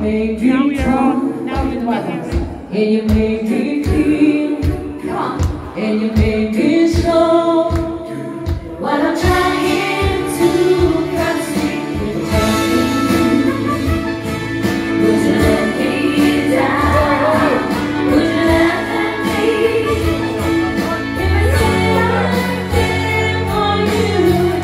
make me strong. Now with weapons. And you make me feel. Come on. And you make me slow. While I'm trying to conceive with would you let me down? Would you laugh at me? If I say I'm there for you,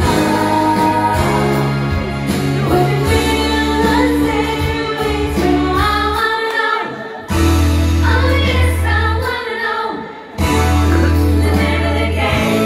would you feel the same way too? I wanna know. Oh yes, I wanna know. The name of the game.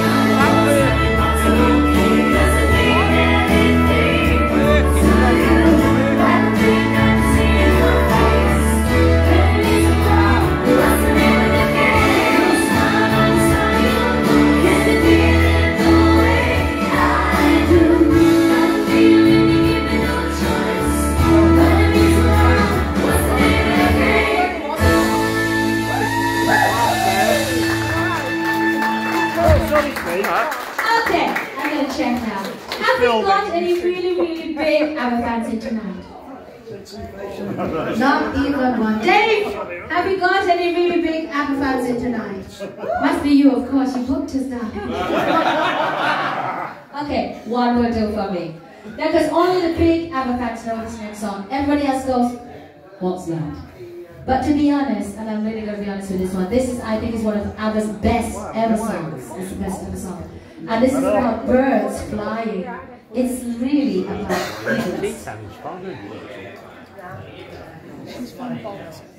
Doesn't mean anything. So you, I think I'm seeing your face. Baby, so wrong. What's the name of the game? Someone saw you. Can you feel it the way I do? I'm feeling you give me no choice. Baby, so wrong. What's the name of the game? Okay, I'm gonna check now. Have we got any really big ABBA fans in tonight? Not even one. Dave, have we got any really big ABBA fans in tonight? Must be you, of course. You booked us down. Okay, one will do for me. Because only the big ABBA fans know this next song. Everybody else goes, what's that? But to be honest, and I'm really going to be honest with this one, this is, I think, is one of ABBA's best ever songs. It's the best ever song. And this is about birds flying. It's really about eagles.